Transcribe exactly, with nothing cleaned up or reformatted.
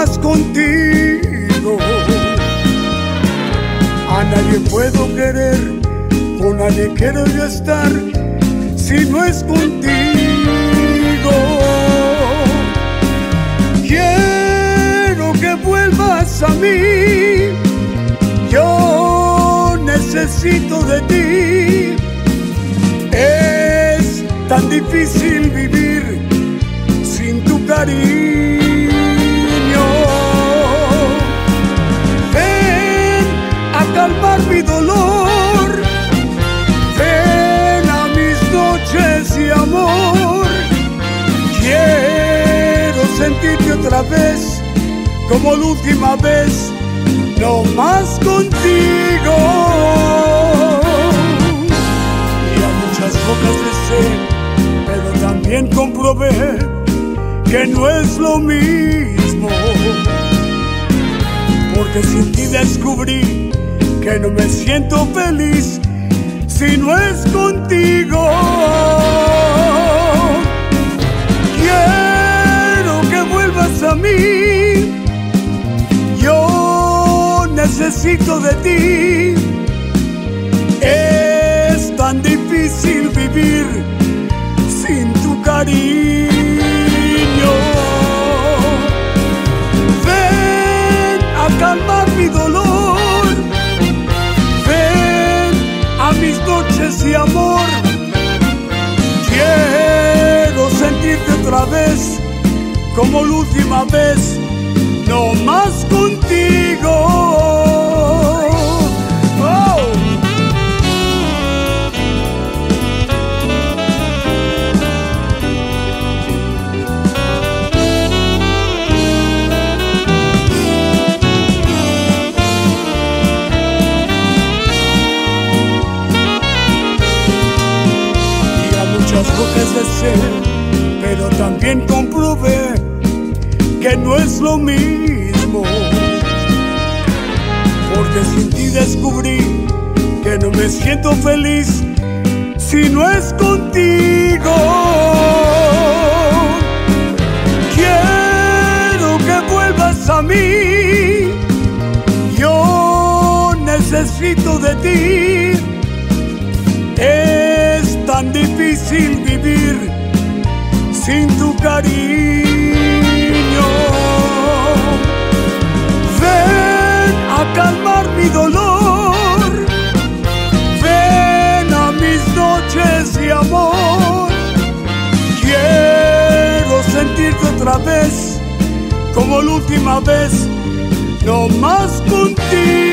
más contigo. A nadie puedo querer, con nadie quiero yo estar, si no es contigo. Quiero que vuelvas a mí, yo necesito de ti. Es tan difícil vivir sin tu cariño. Ven a calmar mi dolor, ven a mis noches y amor. Quiero sentirte otra vez, como la última vez, no más contigo. Y a muchas bocas besé, pero también comprobé que no es lo mismo, porque sin ti descubrí que no me siento feliz si no es contigo. Quiero que vuelvas a mí, yo necesito de ti. Es tan difícil vivir sin tu cariño. Ven a calmar mi dolor, ven a mis noches y amor. Quiero sentirte otra vez, como la última vez, no más contigo. Bocas de ser, pero también comprobé que no es lo mismo, porque sin ti descubrí que no me siento feliz si no es contigo. Quiero que vuelvas a mí, yo necesito de ti. Es tan difícil vivir sin tu cariño. Ven a calmar mi dolor, ven a mis noches y amor. Quiero sentirte otra vez, como la última vez, no más contigo.